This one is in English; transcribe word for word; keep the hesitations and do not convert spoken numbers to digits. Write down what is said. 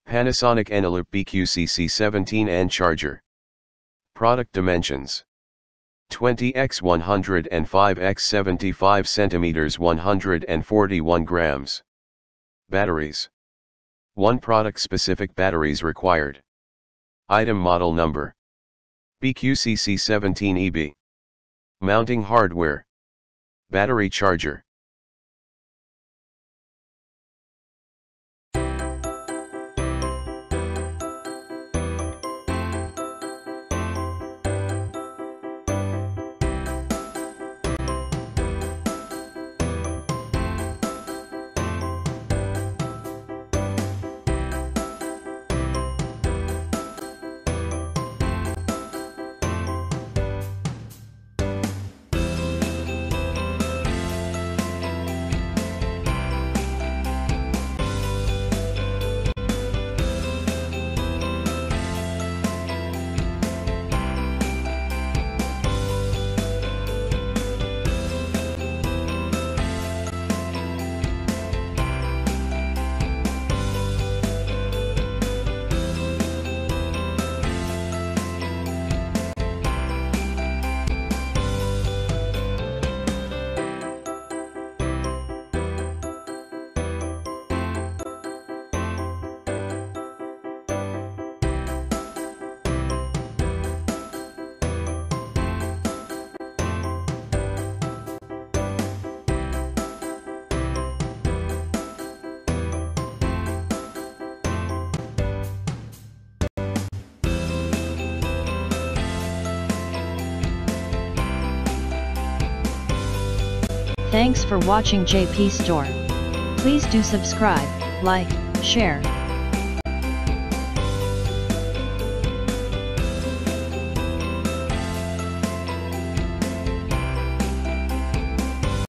Panasonic eneloop B Q C C seventeen N Charger. Product dimensions: twenty by one hundred five by seventy-five centimeters, one hundred forty-one grams. Batteries: one product specific batteries required. Item model number: B Q C C seventeen E B. Mounting hardware: battery charger. Thanks for watching J P Store. Please do subscribe, like, share,